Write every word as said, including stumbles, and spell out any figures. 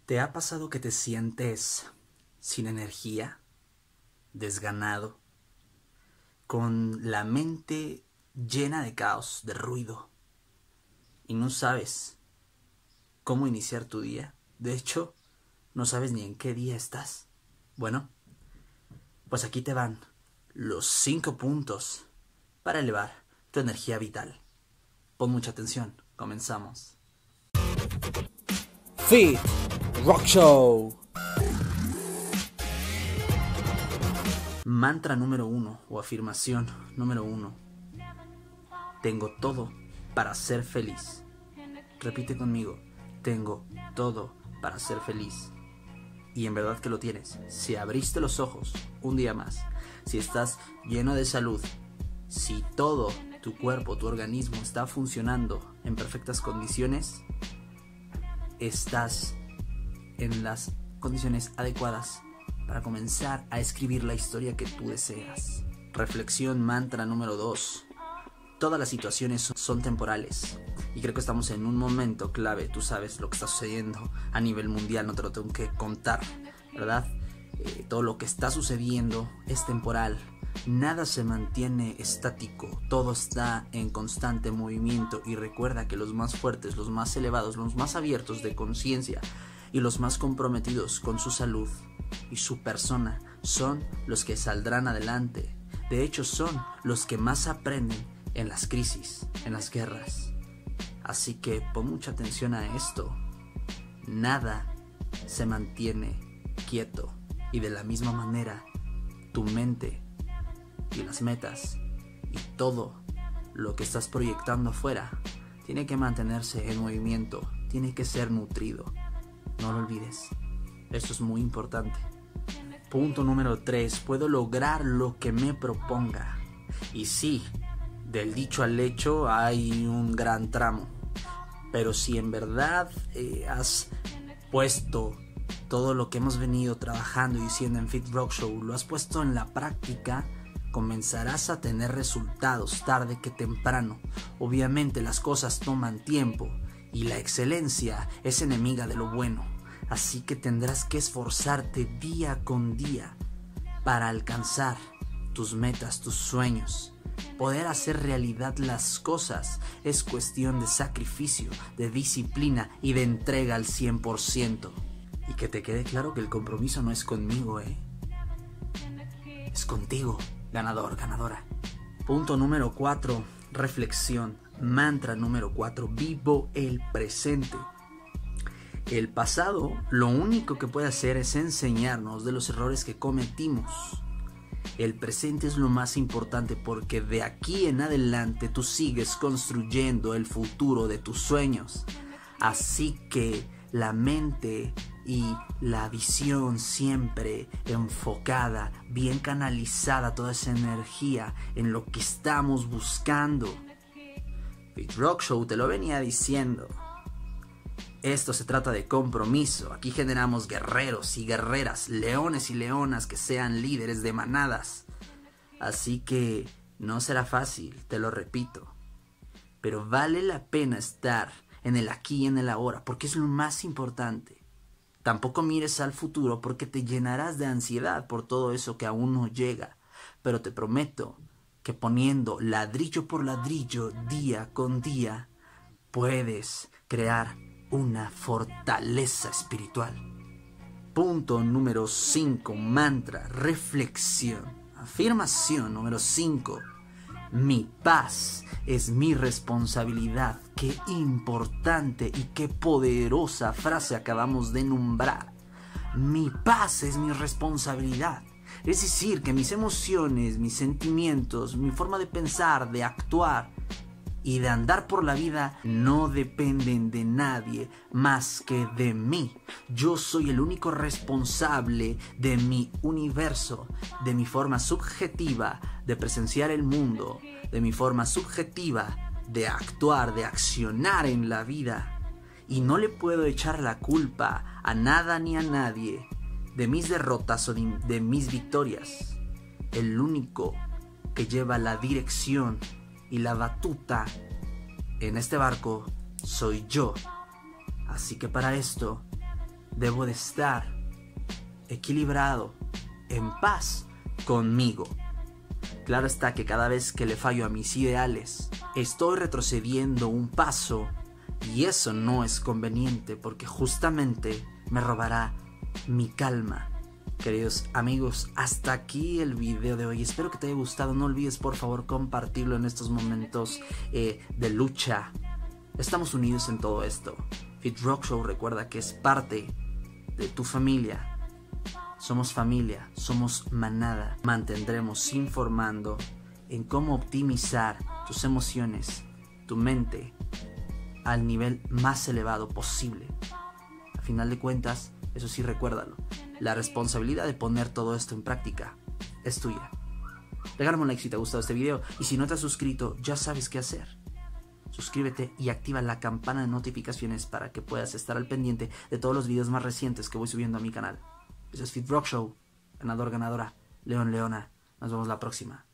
¿Te ha pasado que te sientes sin energía, desganado, con la mente llena de caos, de ruido, y no sabes cómo iniciar tu día? De hecho, no sabes ni en qué día estás. Bueno, pues aquí te van los cinco puntos para elevar tu energía vital. Pon mucha atención, comenzamos. Fit Rock Show. Mantra número uno o afirmación número uno. Tengo todo para ser feliz. Repite conmigo. Tengo todo para ser feliz. Y en verdad que lo tienes. Si abriste los ojos un día más, si estás lleno de salud, si todo tu cuerpo, tu organismo está funcionando en perfectas condiciones, estás en las condiciones adecuadas para comenzar a escribir la historia que tú deseas. Reflexión mantra número dos. Todas las situaciones son temporales. Y creo que estamos en un momento clave. Tú sabes lo que está sucediendo a nivel mundial, no te lo tengo que contar, ¿verdad? Eh, todo lo que está sucediendo es temporal. Nada se mantiene estático, todo está en constante movimiento. Y recuerda que los más fuertes, los más elevados, los más abiertos de conciencia y los más comprometidos con su salud y su persona son los que saldrán adelante. De hecho, son los que más aprenden en las crisis, en las guerras. Así que pon mucha atención a esto. Nada se mantiene quieto, y de la misma manera tu mente y las metas y todo lo que estás proyectando afuera tiene que mantenerse en movimiento, tiene que ser nutrido. No lo olvides, esto es muy importante. Punto número tres. Puedo lograr lo que me proponga. Y sí, del dicho al hecho hay un gran tramo. Pero si en verdad eh, has puesto todo lo que hemos venido trabajando y diciendo en Fit Rock Show, lo has puesto en la práctica, comenzarás a tener resultados tarde que temprano. Obviamente las cosas toman tiempo y la excelencia es enemiga de lo bueno. Así que tendrás que esforzarte día con día para alcanzar tus metas, tus sueños. Poder hacer realidad las cosas es cuestión de sacrificio, de disciplina y de entrega al cien por ciento. Y que te quede claro que el compromiso no es conmigo, ¿eh? Es contigo, ganador, ganadora. Punto número cuatro. Reflexión. Mantra número cuatro. Vivo el presente. El pasado lo único que puede hacer es enseñarnos de los errores que cometimos. El presente es lo más importante porque de aquí en adelante tú sigues construyendo el futuro de tus sueños. Así que la mente y la visión siempre enfocada, bien canalizada, toda esa energía en lo que estamos buscando. Fit Rock Show te lo venía diciendo. Esto se trata de compromiso. Aquí generamos guerreros y guerreras, leones y leonas que sean líderes de manadas. Así que no será fácil, te lo repito. Pero vale la pena estar en el aquí y en el ahora, porque es lo más importante. Tampoco mires al futuro porque te llenarás de ansiedad por todo eso que aún no llega. Pero te prometo que poniendo ladrillo por ladrillo, día con día, puedes crear una fortaleza espiritual. Punto número cinco. Mantra, reflexión, afirmación número cinco. Mi paz es mi responsabilidad. Qué importante y qué poderosa frase acabamos de nombrar. Mi paz es mi responsabilidad. Es decir, que mis emociones, mis sentimientos, mi forma de pensar, de actuar y de andar por la vida no dependen de nadie más que de mí. Yo soy el único responsable de mi universo, de mi forma subjetiva de presenciar el mundo, de mi forma subjetiva de actuar, de accionar en la vida. Y no le puedo echar la culpa a nada ni a nadie de mis derrotas o de, de mis victorias. El único que lleva la dirección y la batuta en este barco soy yo. Así que para esto debo de estar equilibrado, en paz conmigo. Claro está que cada vez que le fallo a mis ideales, estoy retrocediendo un paso y eso no es conveniente porque justamente me robará mi calma. Queridos amigos, hasta aquí el video de hoy. Espero que te haya gustado. No olvides por favor compartirlo en estos momentos eh, de lucha. Estamos unidos en todo esto. Fit Rock Show, recuerda que es parte de tu familia. Somos familia, somos manada. Mantendremos informando en cómo optimizar tus emociones, tu mente, al nivel más elevado posible. A final de cuentas, eso sí, recuérdalo, la responsabilidad de poner todo esto en práctica es tuya. Regálame un like si te ha gustado este video y si no te has suscrito, ya sabes qué hacer. Suscríbete y activa la campana de notificaciones para que puedas estar al pendiente de todos los videos más recientes que voy subiendo a mi canal. Eso es Fit Rock Show, ganador, ganadora, león, leona. Nos vemos la próxima.